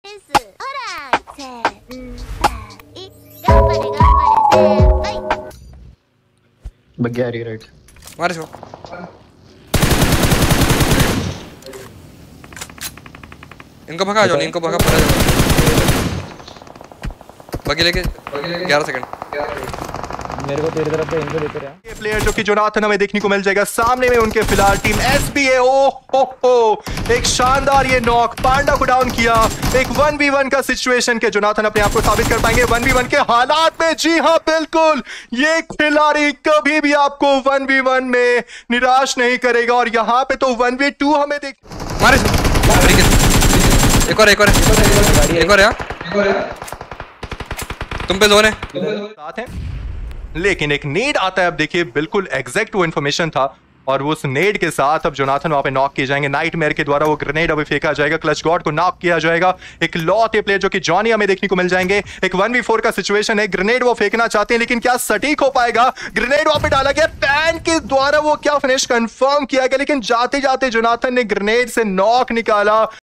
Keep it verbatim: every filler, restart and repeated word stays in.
बग्यारी right मारे इसको। इनको भगा जाओ, इनको भगा पड़ा जाओ। बगी लेके ग्यारह सेकंड मेरे को तेरी तरफ से इनको लेते रहा। ये प्लेयर जो कि जोनाथन हमें देखने को मिल जाएगा सामने में उनके फिलहाल टीम एसबीए। ओ हो हो एक शानदार ये नॉक, पांडा को डाउन किया। एक वन वी वन का सिचुएशन के जोनाथन अपने आप को साबित कर पाएंगे वन वी वन के हालात में। जी हाँ बिल्कुल, ये खिलाड़ी कभी भी आपको वन वी वन में निराश नहीं करेगा और यहाँ पे तो वन वी टू हमें देख। मारे एक और एक और एक और यार तुम पे जोन है साथ है, लेकिन एक नेड आता है। अब देखिए बिल्कुल एग्जैक्ट वो इन्फॉर्मेशन था और वो उस नेड के साथ अब जोनाथन वहां पे नॉक किए जाएंगे। नाइटमेयर के द्वारा वो ग्रेनेड अभी फेंका जाएगा, क्लच गॉड को नॉक किया जाएगा। एक लॉते प्लेयर जो कि जॉनी हमें देखने को मिल जाएंगे। एक वन वी फोर का सिचुएशन है, ग्रेनेड वो फेंकना चाहते हैं लेकिन क्या सटीक हो पाएगा? ग्रेनेड वहां पे डाला गया, पैन के द्वारा वो क्या फिनिश कंफर्म किया गया, लेकिन जाते जाते जोनाथन ने ग्रेनेड से नॉक निकाला।